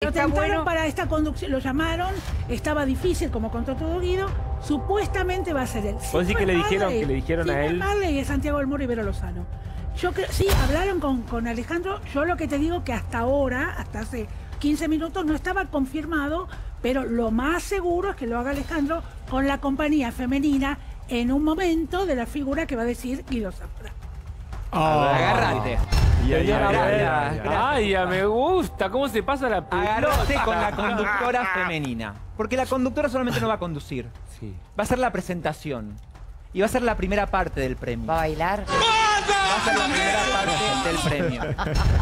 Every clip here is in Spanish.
Lo tentaron bueno. para esta conducción, lo llamaron, estaba difícil, como contó todo Guido, supuestamente va a ser él. ¿Vos decís que le dijeron a él? Marley y Santiago del Moro y Vero Lozano. Yo creo, sí, hablaron con Alejandro, yo lo que te digo que hasta ahora, hasta hace 15 minutos, no estaba confirmado, pero lo más seguro es que lo haga Alejandro con la compañía femenina en un momento de la figura que va a decir Guido Zafra. Agárrate. Ay, ya me gusta. ¿Cómo se pasa la pelota? Agárrate con la conductora femenina. Porque la conductora solamente no va a conducir. Sí. Va a ser la presentación. Y va a ser la primera parte del premio. ¿Va a bailar? Va a ser la primera parte del premio.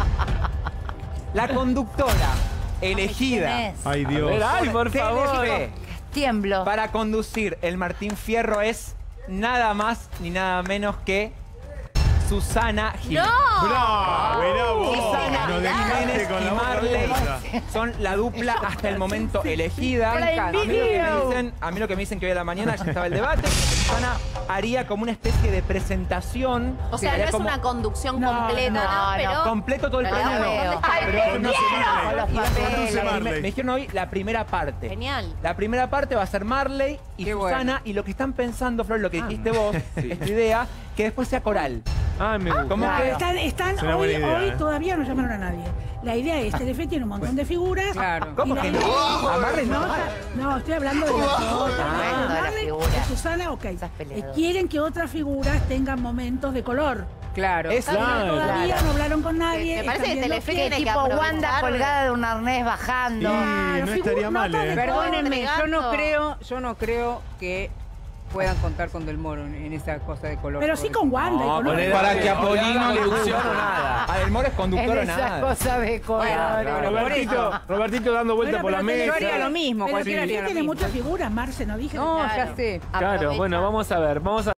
La conductora elegida ¿Quién es? Ay, Dios. Ay, por favor. Telefe Tiemblo. para conducir el Martín Fierro es nada más ni nada menos que Susana Gil. ¡No! ¡Bravo! Mirá vos. Susana Nos dejaste Jiménez con y la boca Marley abierta. son la dupla hasta el momento elegida. A mí lo que me dicen que hoy a la mañana ya estaba el debate, que Susana haría como una especie de presentación. O sea, haría no es como una conducción completa, ¿no? Pero completo todo el No la premio. veo. ¡Ay, Pero te no quiero! Con los Y papeles. me dijeron hoy la primera parte. Genial. La primera parte va a ser Marley y Qué Susana. bueno. Y lo que están pensando, Flor, lo que dijiste vos, esta idea, que después sea coral. Ay, me gusta. Como Claro. que Están Es una hoy, buena idea, hoy ¿eh? todavía no llamaron a nadie. La idea es, Telefe tiene un montón de figuras. Claro. ¿Cómo y que la- no? A Marley no. No, estoy hablando de las otras. de las Marley, figuras. de Susana, ok. Esas peleadoras. Quieren que otras figuras tengan momentos de color. Claro. Es Todavía claro. no hablaron con nadie. Me parece están que viendo Telefe qué- tiene que Tipo Wanda aprovechar. colgada de un arnés bajando. Y Claro, no estaría mal, notas de ¿eh? Perdónenme, yo no Gato. creo que puedan contar con Del Moro en esa cosa de color. Pero sí con Wanda y con poner- otros. Para que a Polino le guste. o nada. A Del Moro es conductor o En esa nada. cosa de color. Robertito dando vuelta Bueno, por la pero Yo mesa. haría lo mismo, Pero cualquiera Telefe haría lo tiene mismo. muchas figuras, Marce, no dije. No, Claro. ya sé. Claro, bueno, vamos a ver. Vamos a